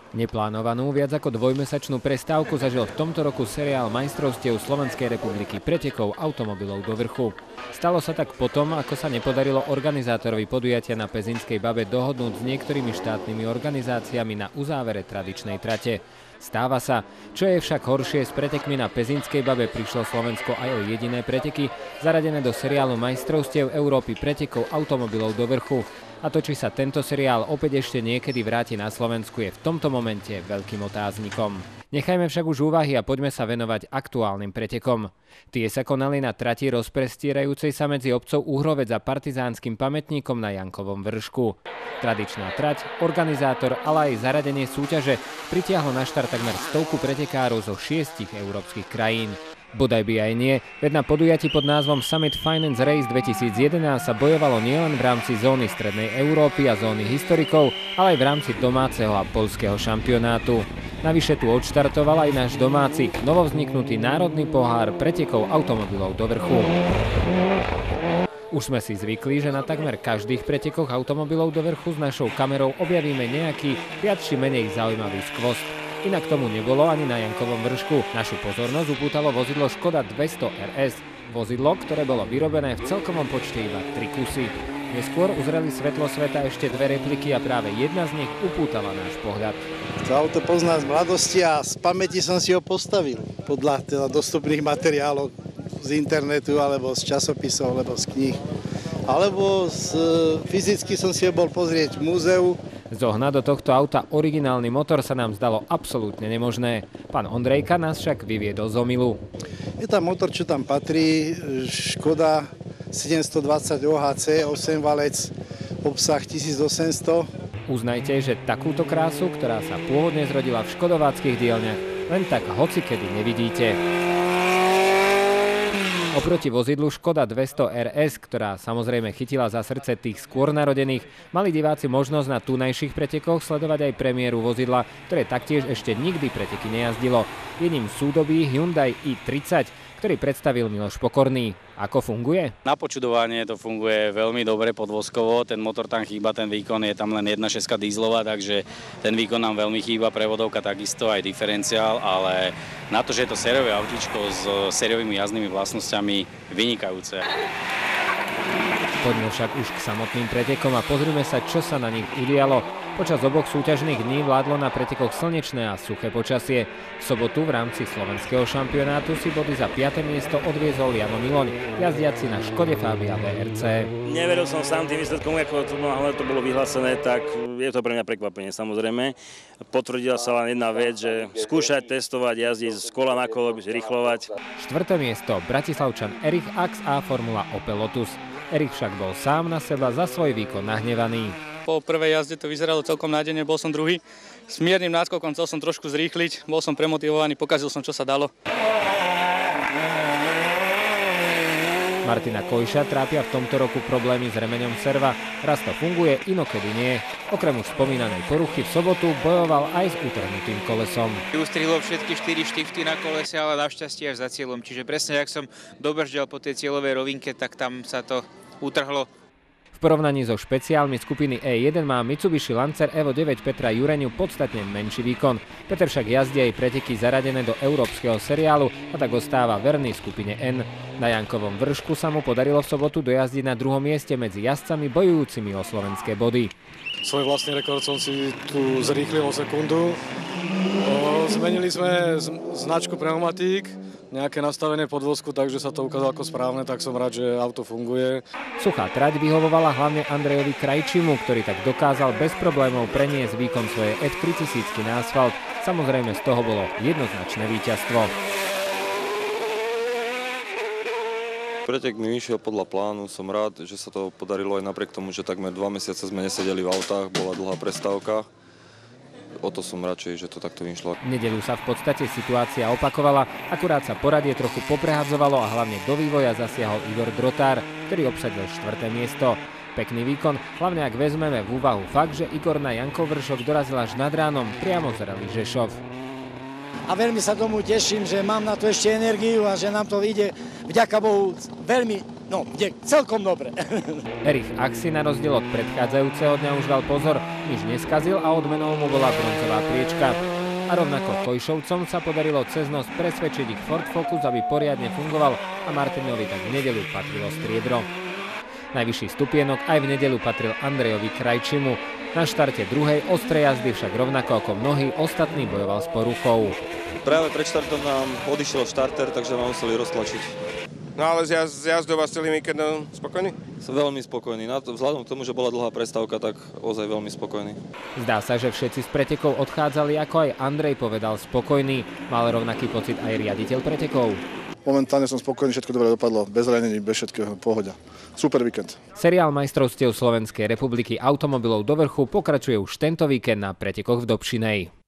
Neplánovanú viac ako dvojmesačnú prestávku zažil v tomto roku seriál majstrovstiev Slovenskej republiky pretekov automobilov do vrchu. Stalo sa tak potom, ako sa nepodarilo organizátorovi podujatia na Pezinskej Babe dohodnúť s niektorými štátnymi organizáciami na uzávere tradičnej trate. Stáva sa. Čo je však horšie, s pretekmi na Pezinskej Babe prišlo Slovensko aj o jediné preteky, zaradené do seriálu majstrovstiev Európy pretekov automobilov do vrchu. A to, či sa tento seriál opäť ešte niekedy vráti na Slovensku, je v tomto momente veľkým otáznikom. Nechajme však už úvahy a poďme sa venovať aktuálnym pretekom. Tie sa konali na trati rozprestierajúcej sa medzi obcov Uhrovec a partizánskym pamätníkom na Jankovom vršku. Tradičná trať, organizátor, ale aj zaradenie súťaže pritiahlo na štart takmer 100 pretekárov zo 6 európskych krajín. Bodaj by aj nie, veď na podujatí pod názvom Summit Finance Race 2011 sa bojovalo nielen v rámci zóny Strednej Európy a zóny historikov, ale aj v rámci domáceho a poľského šampionátu. Navyše tu odštartoval aj náš domáci, novovzniknutý národný pohár pretekov automobilov do vrchu. Už sme si zvykli, že na takmer každých pretekoch automobilov do vrchu s našou kamerou objavíme nejaký viac či menej zaujímavý skvost. Inak tomu nebolo ani na Jankovom vršku. Našu pozornosť upútalo vozidlo Škoda 200 RS. Vozidlo, ktoré bolo vyrobené v celkovom počte iba 3 kusy. Neskôr uzreli svetlo sveta ešte 2 repliky a práve jedna z nich upútala náš pohľad. To auto poznám z mladosti a z pamäti som si ho postavil. Podľa teda dostupných materiálov z internetu, alebo z časopisov, alebo z kníh. Alebo fyzicky som si ho bol pozrieť v múzeu. Zohnať do tohto auta originálny motor sa nám zdalo absolútne nemožné. Pán Ondrejka nás však vyviedol z omylu. Je tam motor, čo tam patrí, Škoda 720 OHC, 8-valec, obsah 1800. Uznajte, že takúto krásu, ktorá sa pôvodne zrodila v škodováckych dielňach, len tak hocikedy nevidíte. Oproti vozidlu Škoda 200 RS, ktorá samozrejme chytila za srdce tých skôr narodených, mali diváci možnosť na tunajších pretekoch sledovať aj premiéru vozidla, ktoré taktiež ešte nikdy preteky nejazdilo. Je ním súdobý Hyundai i30, ktorý predstavil Miloš Pokorný. Ako funguje? Na počudovanie to funguje veľmi dobre podvozkovo, ten motor tam chýba, ten výkon je tam len 1.6 dieselová, takže ten výkon nám veľmi chýba, prevodovka takisto, aj diferenciál, ale na to, že je to sériové autíčko s sériovými jazdnými vlastnosťami, vynikajúce. Poďme však už k samotným pretekom a pozrime sa, čo sa na nich udialo. Počas oboch súťažných dní vládlo na pretekoch slnečné a suché počasie. V sobotu v rámci slovenského šampionátu si body za 5. miesto odviezol Jano Miloň, jazdiaci na Škode Fabia VRC. Neveril som sám tým výsledkom, ako to bolo vyhlásené, tak je to pre mňa prekvapenie samozrejme. Potvrdila sa len jedna vec, že skúšať, testovať, jazdiť z kola na kolo, rýchlovať. 4. miesto Bratislavčan Erich Ax a Formula Opel Lotus. Erich však bol sám na seba za svoj výkon nahnevaný. Po prvej jazde to vyzeralo celkom nádejne, bol som druhý. S miernym náskokom chcel som trošku zrýchliť, bol som premotivovaný, pokazil som, čo sa dalo. Martina Kojša trápia v tomto roku problémy s remeňom serva. Raz to funguje, inokedy nie. Okrem už spomínanej poruchy v sobotu bojoval aj s utrhnutým kolesom. Ustrihlo všetky 4 štifty na kolese, ale našťastie až za cieľom. Čiže presne, ak som dobrždel po tej cieľovej rovinke, tak tam sa to utrhlo. V porovnaní so špeciálmi skupiny E1 má Mitsubishi Lancer Evo 9 Petra Jureňu podstatne menší výkon. Peter však jazdí aj preteky zaradené do európskeho seriálu a tak ostáva verný skupine N. Na Jankovom vršku sa mu podarilo v sobotu dojazdiť na 2. mieste medzi jazdcami bojujúcimi o slovenské body. Svoj vlastný rekord som si tu zrýchlil o sekundu. Zmenili sme značku pneumatík, nejaké nastavenie podvozku, takže sa to ukázalo ako správne, tak som rád, že auto funguje. Suchá trať vyhovovala hlavne Andrejovi Krajčimu, ktorý tak dokázal bez problémov preniesť výkon svojej F3000 na asfalt. Samozrejme z toho bolo jednoznačné víťazstvo. Pretek mi vyšiel podľa plánu, som rád, že sa to podarilo aj napriek tomu, že takmer 2 mesiace sme nesedeli v autách, bola dlhá prestávka. O to som radšej, že to takto vyšlo. V nedeľu sa v podstate situácia opakovala, akurát sa poradie trochu poprehadzovalo a hlavne do vývoja zasiahol Igor Drotár, ktorý obsadil 4. miesto. Pekný výkon, hlavne ak vezmeme v úvahu fakt, že Igor na Jankov vršok dorazil až nad ránom priamo z rally Žešov. A veľmi sa tomu teším, že mám na to ešte energiu a že nám to ide vďaka Bohu veľmi No, celkom dobre. Erich Axi na rozdiel od predchádzajúceho dňa už dal pozor, nič neskazil a odmenou mu bola bronzová priečka. A rovnako Kojšovcom sa podarilo cez noc presvedčiť ich Ford Focus, aby poriadne fungoval a Martinovi tak v nedeľu patrilo striebro. Najvyšší stupienok aj v nedeľu patril Andrejovi Krajčimu. Na štarte druhej ostrej jazdy však rovnako ako mnohí ostatní bojoval s poruchou. Práve pred štartom nám odišiel štarter, takže ma museli roztlačiť. No ale z jazdou vás celý víkend spokojný? Som veľmi spokojný. Vzhľadom k tomu, že bola dlhá prestávka, tak ozaj veľmi spokojný. Zdá sa, že všetci z pretekov odchádzali, ako aj Andrej povedal, spokojný. Mal rovnaký pocit aj riaditeľ pretekov. Momentálne som spokojný, všetko dobre dopadlo, bez ranení, bez všetkého, pohoda. Super víkend. Seriál majstrovstiev Slovenskej republiky automobilov do vrchu pokračuje už tento víkend na pretekoch v Dobšinej.